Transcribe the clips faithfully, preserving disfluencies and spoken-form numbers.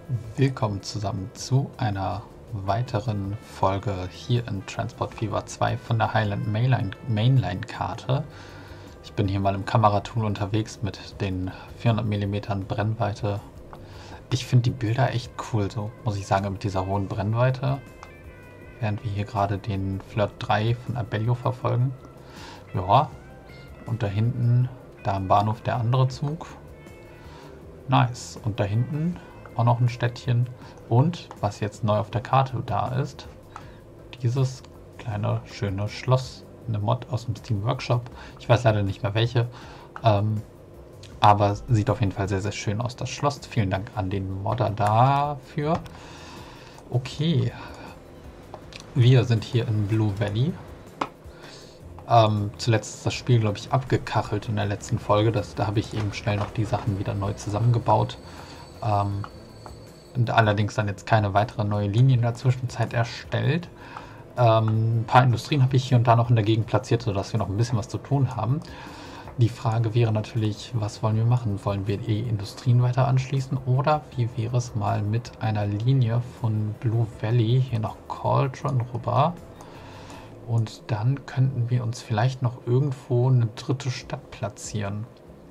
Willkommen zusammen zu einer weiteren Folge hier in Transport Fever zwei von der Highland Mainline, Mainline Karte. Ich bin hier mal im Kameratool unterwegs mit den vierhundert Millimeter Brennweite. Ich finde die Bilder echt cool, so muss ich sagen, mit dieser hohen Brennweite. Während wir hier gerade den Flirt drei von Abellio verfolgen. Ja, und da hinten, da am Bahnhof der andere Zug. Nice. Und da hinten auch noch ein Städtchen. Und was jetzt neu auf der Karte da ist, dieses kleine schöne Schloss. Eine Mod aus dem Steam Workshop. Ich weiß leider nicht mehr welche. Ähm, aber sieht auf jeden Fall sehr, sehr schön aus, das Schloss. Vielen Dank an den Modder dafür. Okay. Wir sind hier in Blue Valley. Ähm, zuletzt ist das Spiel, glaube ich, abgekachelt in der letzten Folge. Das, da habe ich eben schnell noch die Sachen wieder neu zusammengebaut. Ähm, und allerdings dann jetzt keine weitere neue Linie in der Zwischenzeit erstellt. Ähm, ein paar Industrien habe ich hier und da noch in der Gegend platziert, sodass wir noch ein bisschen was zu tun haben. Die Frage wäre natürlich, was wollen wir machen? Wollen wir die Industrien weiter anschließen oder wie wäre es mal mit einer Linie von Blue Valley hier nach Cauldron rüber? Und dann könnten wir uns vielleicht noch irgendwo eine dritte Stadt platzieren.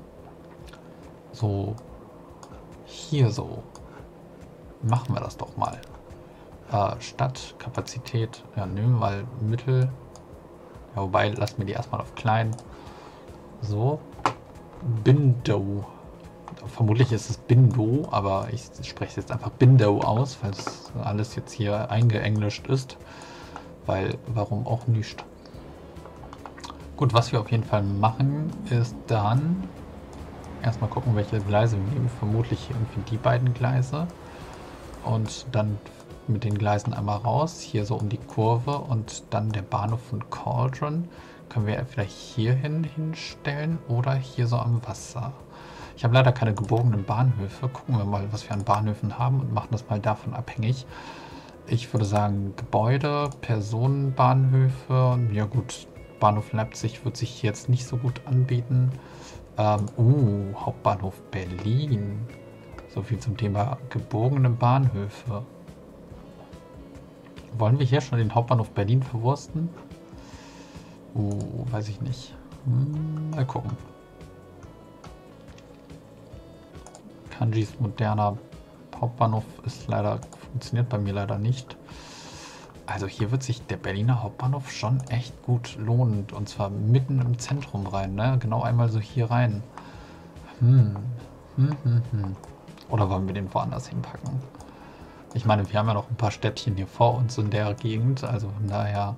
So, hier so. Machen wir das doch mal. Äh, Stadt, Kapazität, ja, nehmen wir mal Mittel. Ja, wobei, lassen wir die erstmal auf klein. So. Bindow. Vermutlich ist es Bindo, aber ich spreche es jetzt einfach Bindow aus, weil es alles jetzt hier eingeenglischt ist. Weil, warum auch nicht? Gut, was wir auf jeden Fall machen, ist dann erstmal gucken, welche Gleise wir nehmen. Vermutlich irgendwie die beiden Gleise. Und dann mit den Gleisen einmal raus, hier so um die Kurve und dann der Bahnhof von Cauldron. Können wir vielleicht hier hin hinstellen oder hier so am Wasser. Ich habe leider keine gebogenen Bahnhöfe. Gucken wir mal, was wir an Bahnhöfen haben und machen das mal davon abhängig. Ich würde sagen, Gebäude, Personenbahnhöfe. Ja gut, Bahnhof Leipzig wird sich jetzt nicht so gut anbieten. Ähm, uh, Hauptbahnhof Berlin. So viel zum Thema gebogene Bahnhöfe. Wollen wir hier schon den Hauptbahnhof Berlin verwursten? Uh, weiß ich nicht. Hm, mal gucken. Kanjis moderner Hauptbahnhof ist leider, funktioniert bei mir leider nicht. Also hier wird sich der Berliner Hauptbahnhof schon echt gut lohnen. Und zwar mitten im Zentrum rein, ne? Genau einmal so hier rein. Hm. Hm, hm, hm. Oder wollen wir den woanders hinpacken? Ich meine, wir haben ja noch ein paar Städtchen hier vor uns in der Gegend. Also von daher...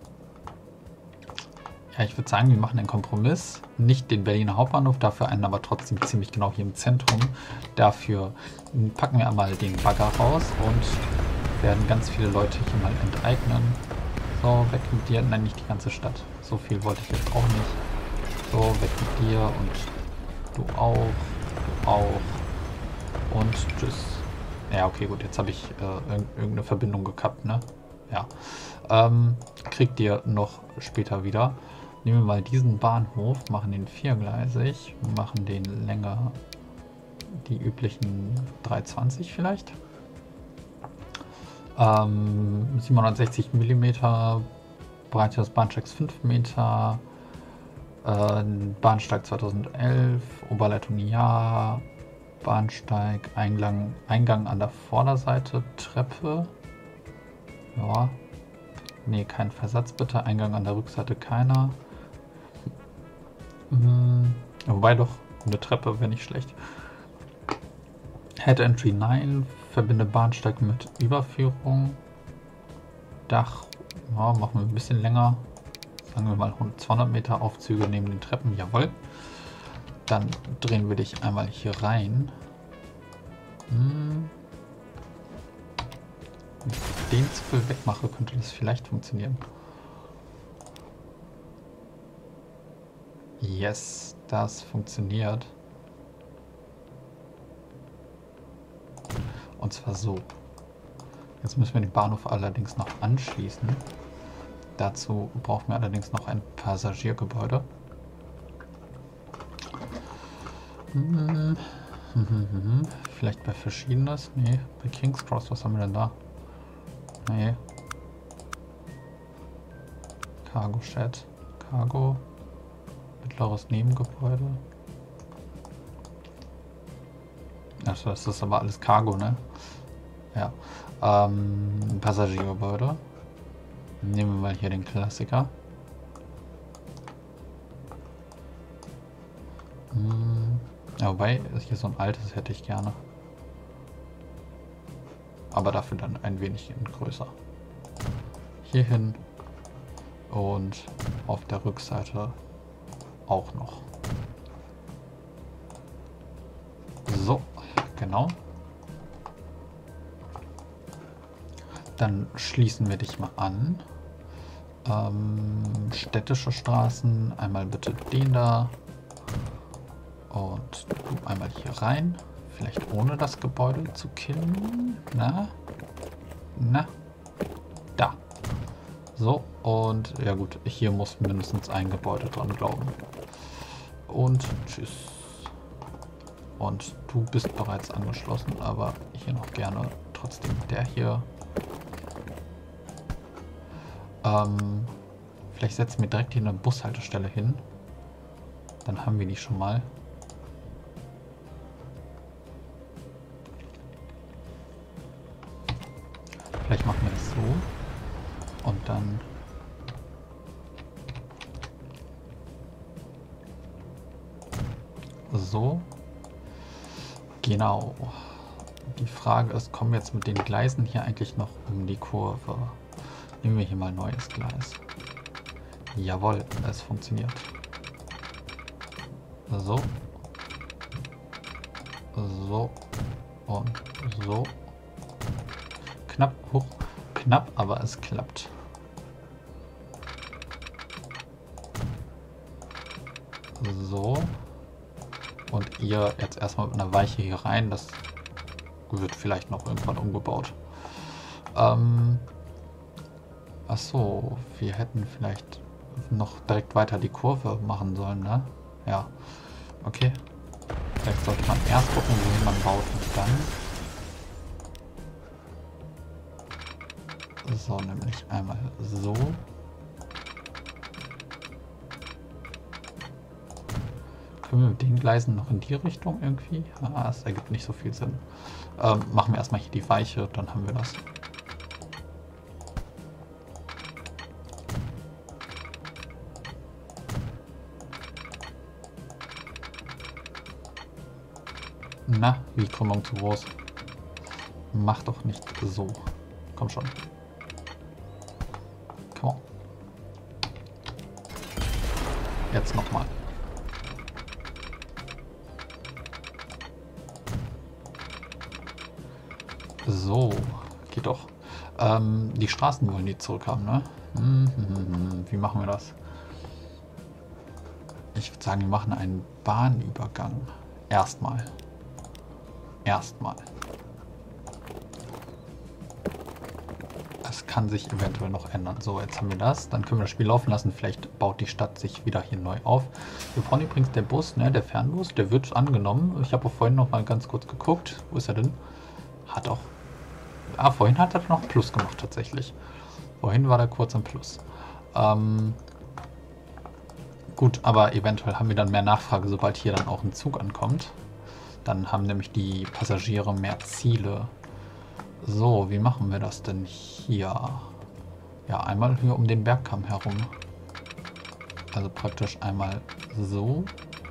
Ja, ich würde sagen, wir machen einen Kompromiss. Nicht den Berliner Hauptbahnhof, dafür einen aber trotzdem ziemlich genau hier im Zentrum. Dafür packen wir einmal den Bagger raus und werden ganz viele Leute hier mal enteignen. So, weg mit dir. Nein, nicht die ganze Stadt. So viel wollte ich jetzt auch nicht. So, weg mit dir und du auch, du auch und tschüss. Ja, okay, gut, jetzt habe ich äh, irg irgendeine Verbindung gekappt, ne? Ja. Ähm, kriegt ihr noch später wieder. Nehmen wir mal diesen Bahnhof, machen den viergleisig, machen den länger, die üblichen dreihundertzwanzig vielleicht. Ähm, siebenhundertsechzig Millimeter, Breite des Bahnsteigs fünf Meter, äh, Bahnsteig zweitausendelf, Oberleitung ja, Bahnsteig, Eingang, Eingang an der Vorderseite, Treppe, ja, nee, kein Versatz bitte, Eingang an der Rückseite keiner. Hm, wobei doch, eine Treppe wäre nicht schlecht. Head Entry neun, verbinde Bahnsteig mit Überführung. Dach, ja, machen wir ein bisschen länger. Sagen wir mal zweihundert Meter Aufzüge neben den Treppen, jawohl. Dann drehen wir dich einmal hier rein. Hm. Wenn ich den Zipfel wegmache, könnte das vielleicht funktionieren. Yes, das funktioniert. Und zwar so. Jetzt müssen wir den Bahnhof allerdings noch anschließen. Dazu brauchen wir allerdings noch ein Passagiergebäude. Hm. Mhm. Vielleicht bei Verschiedenes? Nee, bei King's Cross, was haben wir denn da? Nee. Cargo Shed. Cargo. Mittleres Nebengebäude. Achso, das ist aber alles Cargo, ne? Ja. Ähm, Passagiergebäude. Nehmen wir mal hier den Klassiker. Hm. Ja, wobei, hier so ein altes hätte ich gerne. Aber dafür dann ein wenig größer. Hier hin. Und auf der Rückseite auch noch. So, genau. Dann schließen wir dich mal an. Ähm, städtische Straßen, einmal bitte den da. Und du einmal hier rein. Vielleicht ohne das Gebäude zu killen. Na? Na? Da. So, und ja gut, hier muss mindestens ein Gebäude dran glauben. Und tschüss. Und du bist bereits angeschlossen, aber hier noch gerne trotzdem der hier. Ähm, vielleicht setzen wir direkt hier eine Bushaltestelle hin. Dann haben wir die schon mal. Vielleicht machen wir das so. Und dann... So. Genau. Die Frage ist, kommen wir jetzt mit den Gleisen hier eigentlich noch um die Kurve? Nehmen wir hier mal ein neues Gleis. Jawohl, es funktioniert. So. So. Und so. Knapp, hoch, knapp, aber es klappt. So. Und ihr jetzt erstmal mit einer Weiche hier rein. Das wird vielleicht noch irgendwann umgebaut. Ähm, Achso, wir hätten vielleicht noch direkt weiter die Kurve machen sollen, ne? Ja. Okay. Vielleicht sollte man erst gucken, wohin man baut und dann... So, nämlich einmal so. Können wir mit den Gleisen noch in die Richtung irgendwie? Ah, das ergibt nicht so viel Sinn. Ähm, machen wir erstmal hier die Weiche, dann haben wir das. Na, wie Krümmung zu groß. Mach doch nicht so. Komm schon. Come on. Jetzt nochmal. So, geht doch. Ähm, die Straßen wollen die zurückhaben, ne? Hm, hm, hm. Wie machen wir das? Ich würde sagen, wir machen einen Bahnübergang. Erstmal. Erstmal. Es kann sich eventuell noch ändern. So, jetzt haben wir das. Dann können wir das Spiel laufen lassen. Vielleicht baut die Stadt sich wieder hier neu auf. Wir brauchen übrigens der Bus, ne? Der Fernbus, der wird angenommen. Ich habe auch vorhin noch mal ganz kurz geguckt. Wo ist er denn? Hat auch... Ah, vorhin hat er noch Plus gemacht tatsächlich. Vorhin war der kurz im Plus. Ähm... Gut, aber eventuell haben wir dann mehr Nachfrage, sobald hier dann auch ein Zug ankommt. Dann haben nämlich die Passagiere mehr Ziele. So, wie machen wir das denn hier? Ja, einmal hier um den Bergkamm herum. Also praktisch einmal so.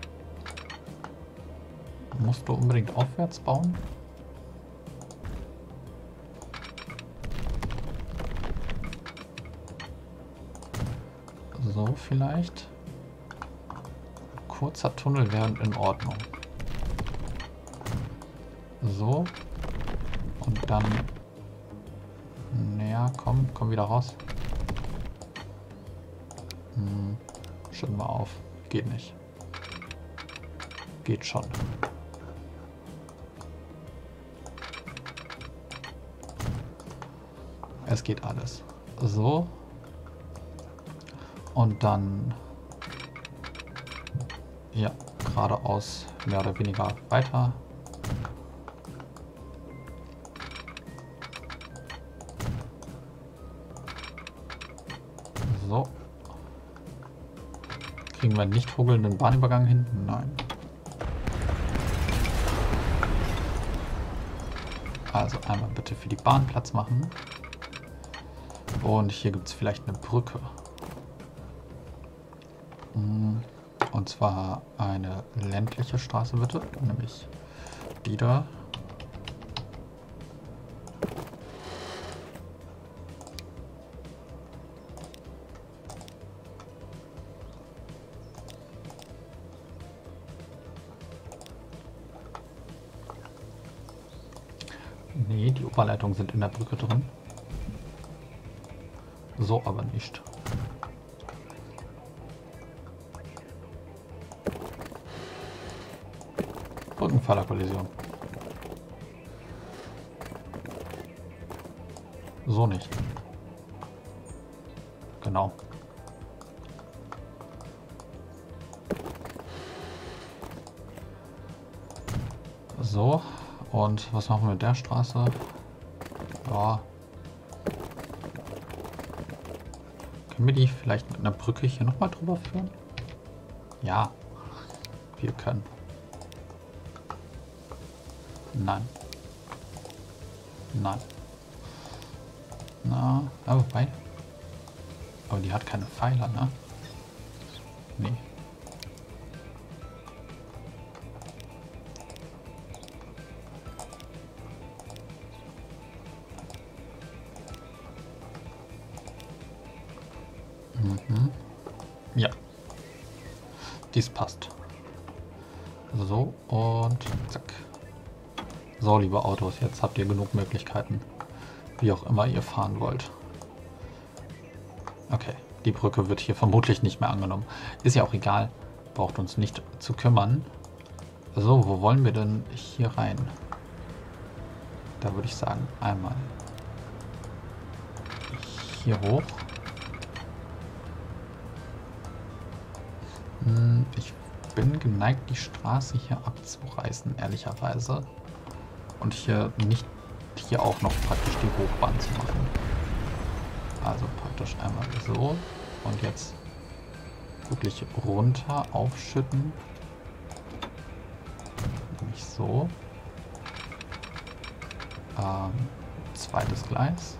Musst du unbedingt aufwärts bauen? So vielleicht. Kurzer Tunnel wäre in Ordnung. So. Und dann... Naja, komm, komm wieder raus. Hm, schütten wir auf. Geht nicht. Geht schon. Es geht alles. So. Und dann... Ja, geradeaus mehr oder weniger weiter. So. Kriegen wir einen nicht ruckelnden Bahnübergang hin? Nein. Also einmal bitte für die Bahn Platz machen. Und hier gibt es vielleicht eine Brücke. Und zwar eine ländliche Straße bitte, nämlich die da. Nee, die Oberleitungen sind in der Brücke drin. So aber nicht. Brückenpfeilerkollision. So nicht. Genau. So. Und was machen wir mit der Straße? Ja. Können wir die vielleicht mit einer Brücke hier nochmal drüber führen? Ja. Wir können. Nein. Nein. Na, ja, wobei. Aber die hat keine Pfeiler, ne? Nee. Mhm. Ja. Dies passt. So und zack. So, liebe Autos, jetzt habt ihr genug Möglichkeiten, wie auch immer ihr fahren wollt. Okay, die Brücke wird hier vermutlich nicht mehr angenommen. Ist ja auch egal, braucht uns nicht zu kümmern. So, wo wollen wir denn hier rein? Da würde ich sagen, einmal hier hoch. Hm, ich bin geneigt, die Straße hier abzureißen, ehrlicherweise. Und hier nicht hier auch noch praktisch die Hochbahn zu machen. Also praktisch einmal so und jetzt wirklich runter aufschütten. Nämlich so. Ähm, zweites Gleis.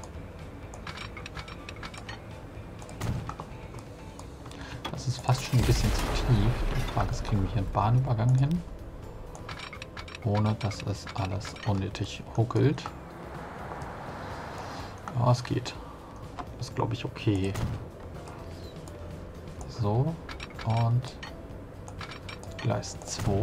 Das ist fast schon ein bisschen zu tief. Die Frage ist, kriegen wir hier einen Bahnübergang hin? Ohne dass es alles unnötig ruckelt. Ja, es geht. Ist, glaube ich, okay. So. Und Gleis zwei.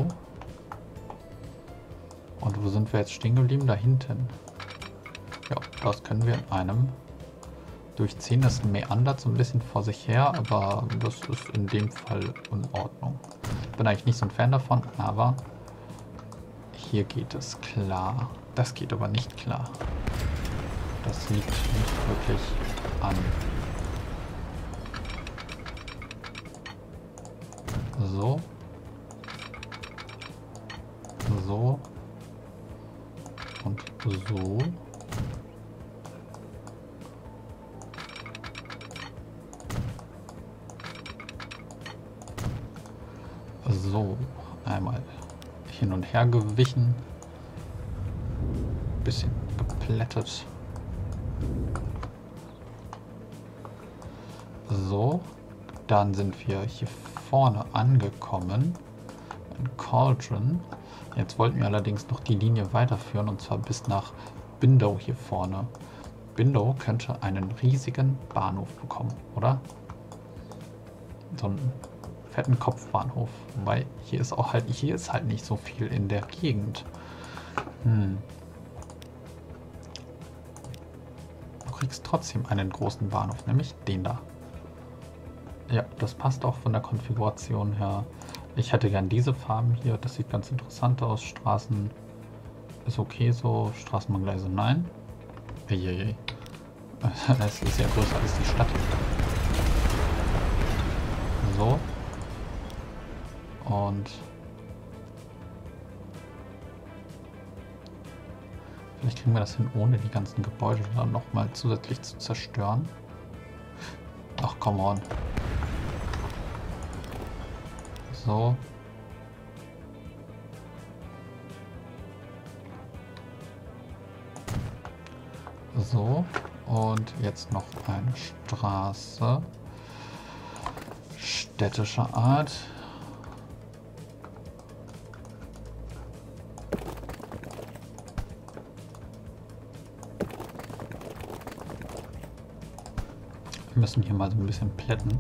Und wo sind wir jetzt stehen geblieben? Da hinten. Ja, das können wir in einem durchziehen. Das meandert so ein bisschen vor sich her, aber das ist in dem Fall in Ordnung. Ich bin eigentlich nicht so ein Fan davon, aber hier geht es klar. Das geht aber nicht klar. Das liegt nicht wirklich an. So. So. Und so. So. Einmal hin und her gewichen. Bisschen geplättet. So. Dann sind wir hier vorne angekommen. In Cauldron. Jetzt wollten wir allerdings noch die Linie weiterführen und zwar bis nach Bindow hier vorne. Bindow könnte einen riesigen Bahnhof bekommen, oder? So einen fetten Kopfbahnhof. Wobei hier ist auch halt, hier ist halt nicht so viel in der Gegend. Hm. Du kriegst trotzdem einen großen Bahnhof, nämlich den da. Ja, das passt auch von der Konfiguration her. Ich hätte gern diese Farben hier, das sieht ganz interessant aus. Straßen ist okay so, Straßenbahngleise nein. Eieiei. Das ist ja größer als die Stadt. So. Und vielleicht kriegen wir das hin, ohne die ganzen Gebäude dann nochmal zusätzlich zu zerstören. Ach, come on. So. So. Und jetzt noch eine Straße. Städtischer Art. Wir müssen hier mal so ein bisschen plätten.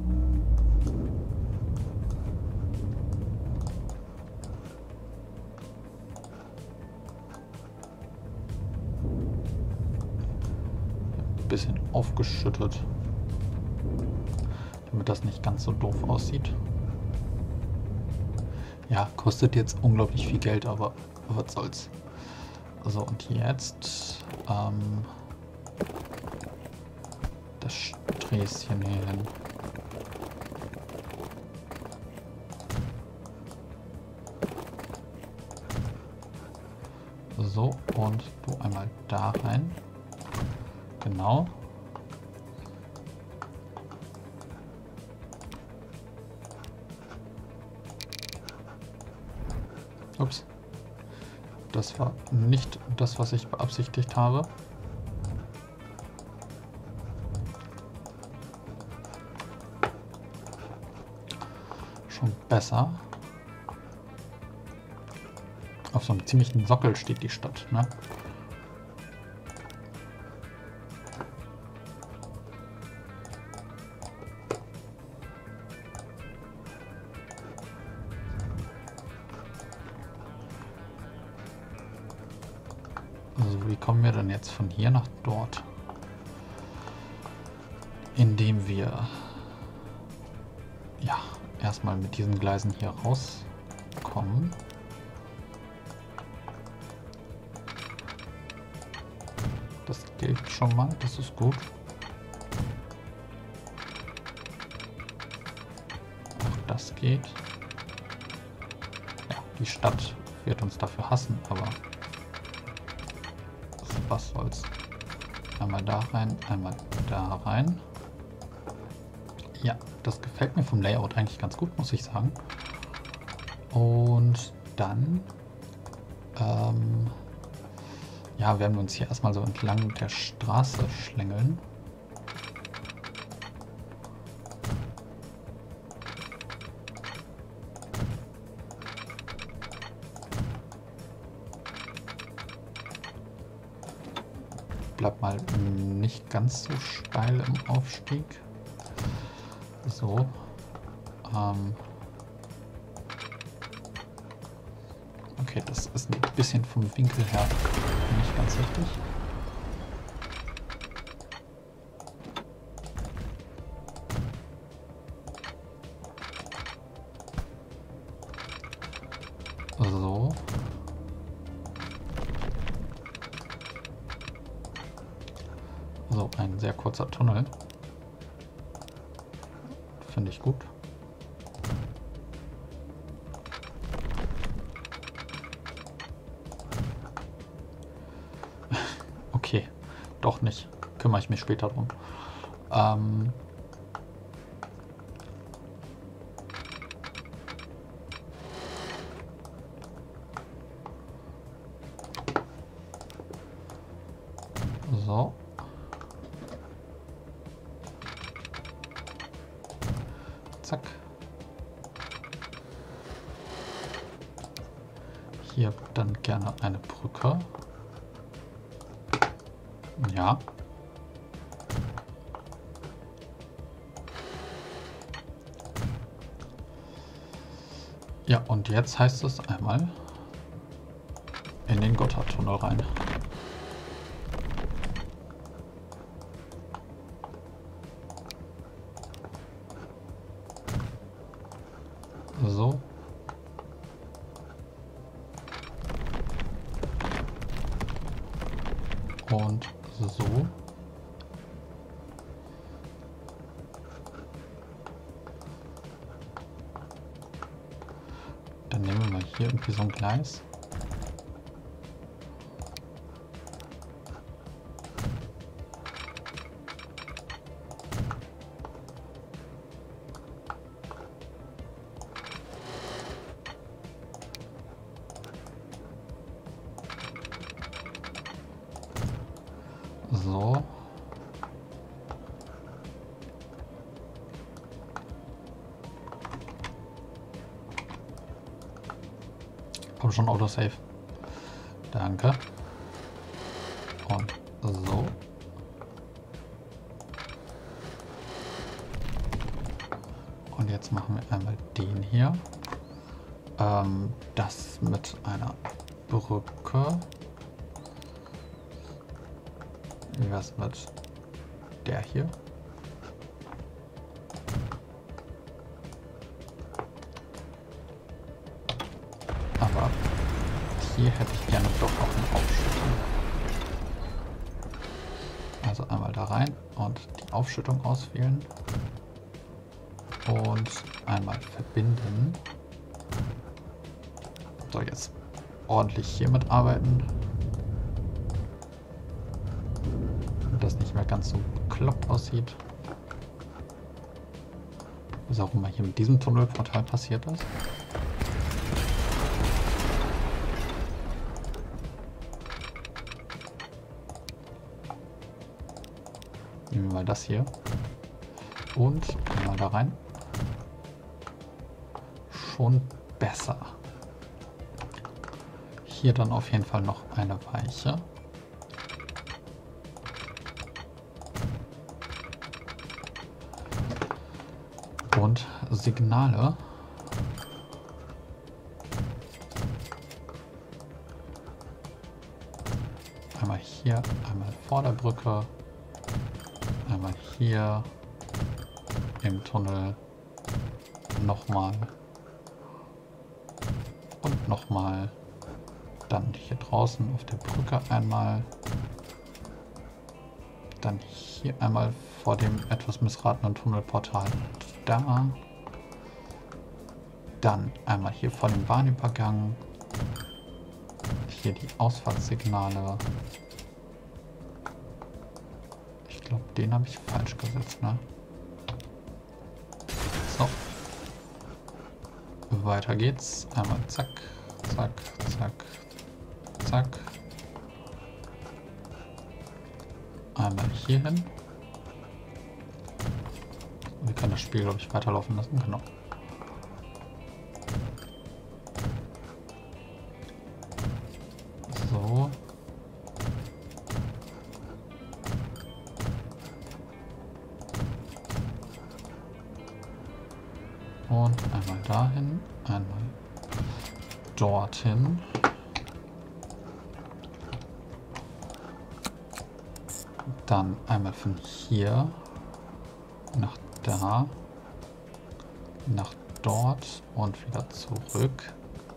Ein bisschen aufgeschüttet, damit das nicht ganz so doof aussieht. Ja, kostet jetzt unglaublich viel Geld, aber was soll's. So, und jetzt ähm, das Sträßchen hier hin. So, und du einmal da rein. Genau. Ups. Das war nicht das, was ich beabsichtigt habe. Schon besser. Auf so einem ziemlichen Sockel steht die Stadt, ne? Also wie kommen wir denn jetzt von hier nach dort? Indem wir ja erstmal mit diesen Gleisen hier rauskommen. Das gilt schon mal, das ist gut. Auch das geht. Ja, die Stadt wird uns dafür hassen, aber was soll's. Einmal da rein, einmal da rein. Ja, das gefällt mir vom Layout eigentlich ganz gut, muss ich sagen. Und dann ähm, ja, werden wir uns hier erstmal so entlang der Straße schlängeln. Bleibt mal nicht ganz so steil im Aufstieg. So. Ähm okay, das ist ein bisschen vom Winkel her nicht ganz richtig. So. So, ein sehr kurzer Tunnel. Finde ich gut. Okay, doch nicht. Kümmere ich mich später drum. Ähm so. Zack. Hier dann gerne eine Brücke. Ja. Ja, und jetzt heißt es einmal in den Gotthardtunnel rein. So. Und so. Dann nehmen wir mal hier irgendwie so ein Gleis. So. Komm schon, Autosave. Danke. Und so. Und jetzt machen wir einmal den hier. Ähm, das mit einer Brücke. Wie wär's mit der hier? Aber hier hätte ich gerne doch auch eine Aufschüttung. Also einmal da rein und die Aufschüttung auswählen. Und einmal verbinden. So, jetzt ordentlich hier mitarbeiten. Damit das nicht mehr ganz so bekloppt aussieht. Was auch immer hier mit diesem Tunnelportal passiert ist. Nehmen wir mal das hier. Und einmal da rein. Schon besser. Hier dann auf jeden Fall noch eine Weiche. Und Signale. Einmal hier, einmal vor der Brücke. Einmal hier im Tunnel. Nochmal. Und nochmal. Dann hier draußen auf der Brücke einmal. Dann hier einmal vor dem etwas missratenen Tunnelportal da. Dann einmal hier vor dem Bahnübergang. Hier die Ausfahrtssignale. Ich glaube, den habe ich falsch gesetzt, ne? So. Weiter geht's. Einmal zack, zack, zack, zack. Einmal hier hin. Wir können das Spiel, glaube ich, weiterlaufen lassen. Genau. So. Und einmal dahin, einmal dorthin. Dann einmal von hier nach da, nach dort und wieder zurück.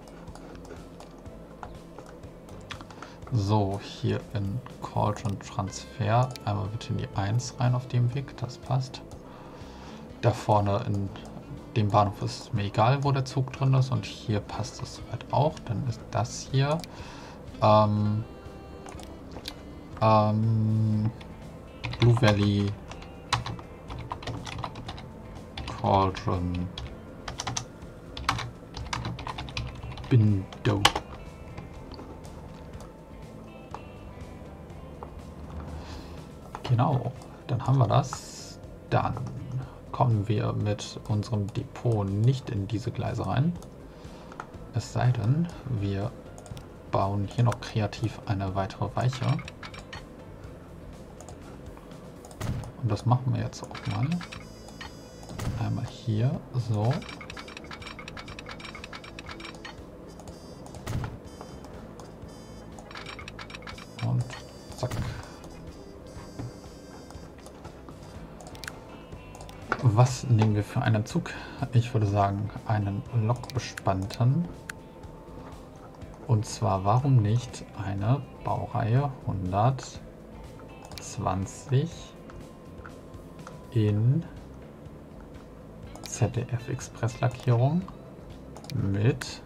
So, hier in Cauldron Transfer. Einmal bitte in die eins rein auf dem Weg, das passt. Da vorne in dem Bahnhof ist es mir egal, wo der Zug drin ist. Und hier passt es soweit auch. Dann ist das hier. Ähm, ähm, Blue Valley Cauldron Bindo. Genau, dann haben wir das. Dann kommen wir mit unserem Depot nicht in diese Gleise rein. Es sei denn, wir bauen hier noch kreativ eine weitere Weiche. Und das machen wir jetzt auch mal. Einmal hier, so. Und zack. Was nehmen wir für einen Zug? Ich würde sagen, einen lokbespannten. Und zwar, warum nicht eine Baureihe hundertzwanzig in Z D F Express Lackierung mit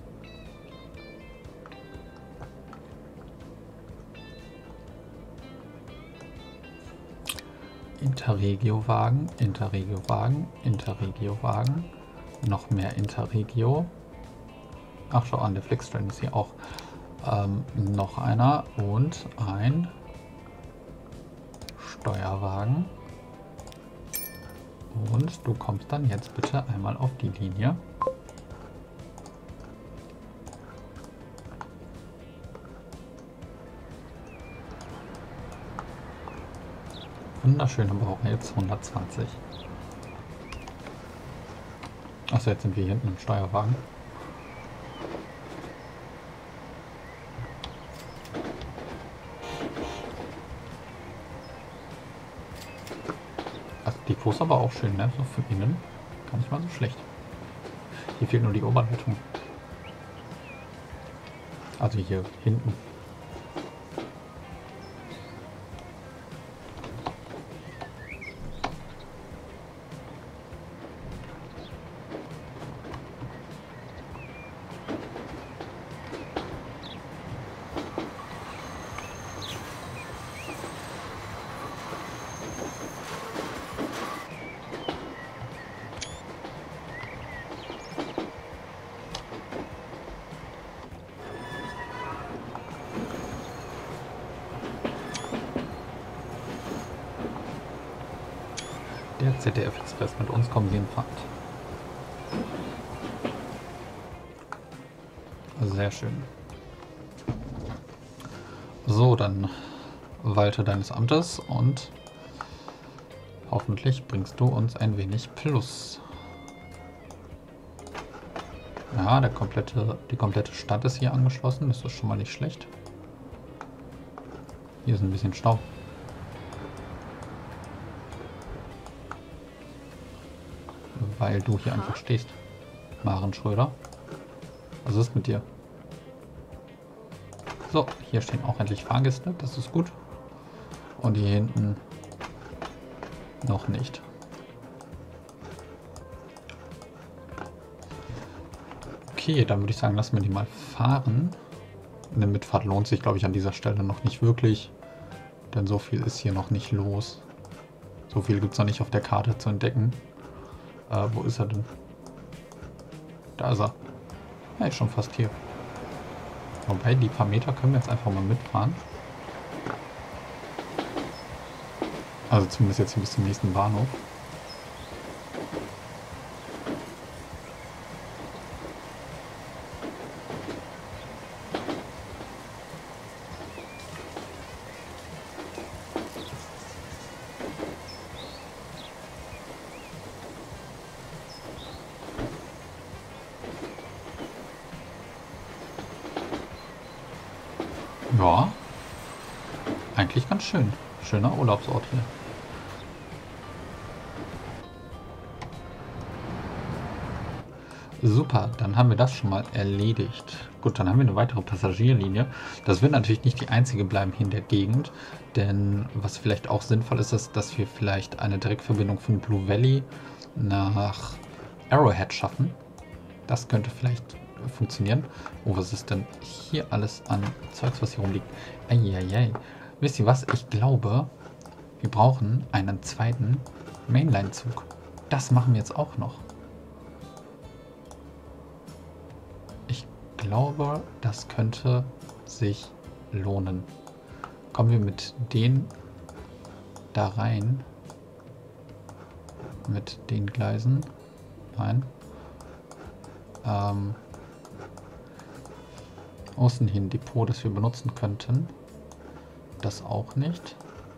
Interregio-Wagen, Interregio-Wagen, Interregio-Wagen, noch mehr Interregio. Ach, schau an, der Flixtrain ist hier auch. Ähm, noch einer und ein Steuerwagen. Und du kommst dann jetzt bitte einmal auf die Linie. Wunderschön, aber brauchen jetzt hundertzwanzig. Achso, jetzt sind wir hier hinten im Steuerwagen. Also die Klos aber auch schön, ne? So von innen. Gar nicht mal so schlecht. Hier fehlt nur die Oberleitung. Also hier hinten. Der Z D F Express, mit uns kommen sie in Fahrt. Sehr schön. So, dann walte deines Amtes und hoffentlich bringst du uns ein wenig Plus. Ja, der komplette, die komplette Stadt ist hier angeschlossen, das ist schon mal nicht schlecht. Hier ist ein bisschen Stau. Weil du hier einfach stehst. Maren Schröder. Was ist mit dir? So, hier stehen auch endlich Fahrgäste, das ist gut. Und hier hinten noch nicht. Okay, dann würde ich sagen, lassen wir die mal fahren. Eine Mitfahrt lohnt sich, glaube ich, an dieser Stelle noch nicht wirklich. Denn so viel ist hier noch nicht los. So viel gibt es noch nicht auf der Karte zu entdecken. Äh, wo ist er denn? Da ist er. Er ist schon fast hier. Wobei, die paar Meter können wir jetzt einfach mal mitfahren. Also zumindest jetzt hier bis zum nächsten Bahnhof. Ja, eigentlich ganz schön. Schöner Urlaubsort hier. Super, dann haben wir das schon mal erledigt. Gut, dann haben wir eine weitere Passagierlinie. Das wird natürlich nicht die einzige bleiben hier in der Gegend, denn was vielleicht auch sinnvoll ist, ist, dass wir vielleicht eine Direktverbindung von Blue Valley nach Arrowhead schaffen. Das könnte vielleicht funktionieren. Oh, was ist denn hier alles an Zeugs, was hier rumliegt? Eieiei. Wisst ihr was? Ich glaube, wir brauchen einen zweiten Mainline-Zug. Das machen wir jetzt auch noch. Ich glaube, das könnte sich lohnen. Kommen wir mit denen da rein? Mit den Gleisen? Nein. Ähm, außen hin Depot, das wir benutzen könnten. Das auch nicht.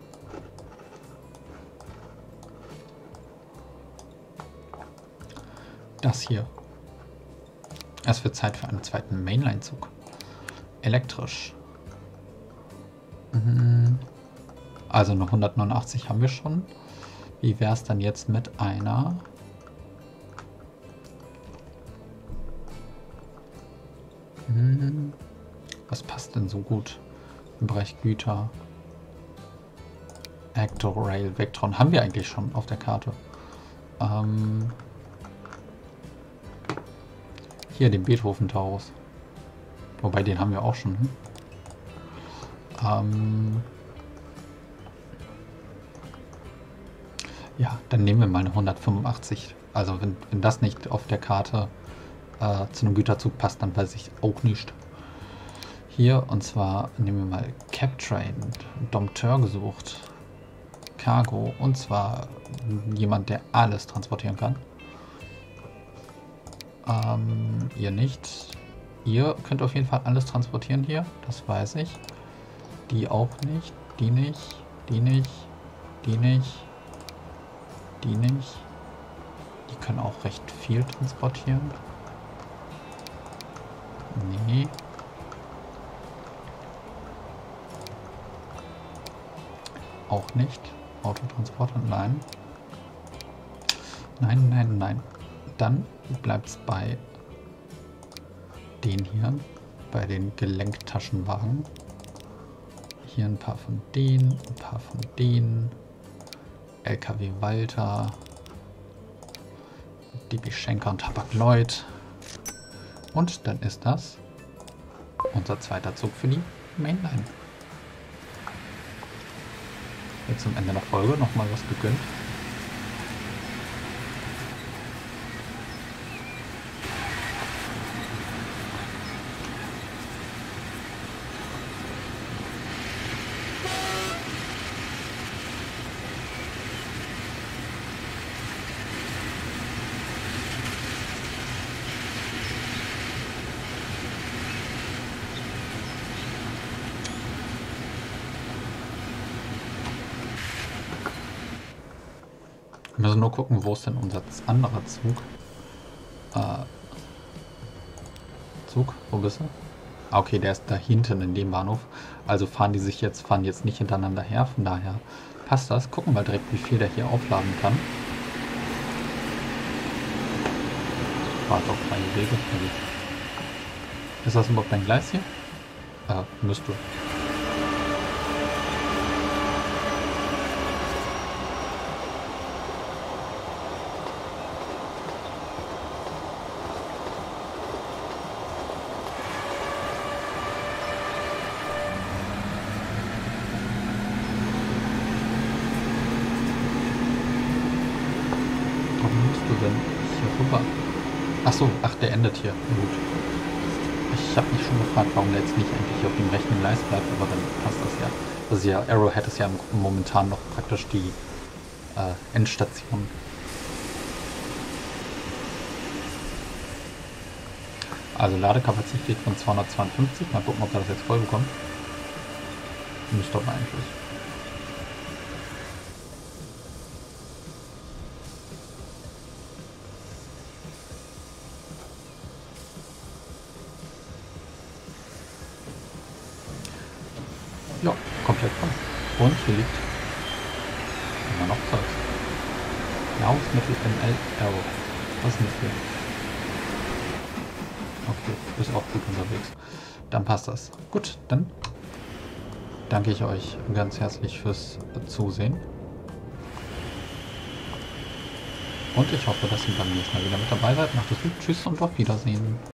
Das hier. Es wird Zeit für einen zweiten Mainline-Zug. Elektrisch. Also eine hundertneunundachtzig haben wir schon. Wie wäre es dann jetzt mit einer... Was passt denn so gut im Bereich Güter? Actorail, Vectron haben wir eigentlich schon auf der Karte. Ähm Hier den Beethoven Taurus. Wobei, den haben wir auch schon. Hm? Ähm ja, dann nehmen wir mal eine hundertfünfundachtzig. Also wenn, wenn das nicht auf der Karte äh, zu einem Güterzug passt, dann weiß ich auch nicht. Hier, und zwar nehmen wir mal Captrain, Dompteur gesucht. Cargo. Und zwar jemand, der alles transportieren kann. Ähm, ihr nicht. Ihr könnt auf jeden Fall alles transportieren hier. Das weiß ich. Die auch nicht. Die nicht. Die nicht. Die nicht. Die nicht. Die können auch recht viel transportieren. Nee. Auch nicht. Autotransporter, nein. Nein, nein, nein. Dann bleibt es bei den hier, bei den Gelenktaschenwagen. Hier ein paar von denen, ein paar von denen. L K W Walter. D B Schenker und Hapag Lloyd. Und dann ist das unser zweiter Zug für die Mainline. Jetzt zum Ende der Folge nochmal was gegönnt. Wir müssen nur gucken, wo ist denn unser anderer Zug? Äh, Zug, wo bist du? Ah, okay, der ist da hinten in dem Bahnhof. Also fahren die sich jetzt, fahren jetzt nicht hintereinander her, von daher passt das. Gucken wir direkt, wie viel der hier aufladen kann. Fahrt auf freie Wege. Ist das überhaupt ein Gleis hier? Äh, müsste. Achso, ach, der endet hier. Na gut. Ich habe mich schon gefragt, warum der jetzt nicht eigentlich auf dem rechten Gleis bleibt, aber dann passt das ja. Also ja, Arrowhead ist ja momentan noch praktisch die äh, Endstation. Also Ladekapazität von zweihundertzweiundfünfzig. Mal gucken, ob er das jetzt voll bekommt. Müsste aber eigentlich. Ja, komplett voll. Und hier liegt immer noch Zeug. Nahrungsmittel M L R. Was ist denn das hier? Okay, ist auch gut unterwegs. Dann passt das. Gut, dann danke ich euch ganz herzlich fürs Zusehen. Und ich hoffe, dass ihr beim nächsten Mal wieder mit dabei seid. Macht es gut. Tschüss und auf Wiedersehen.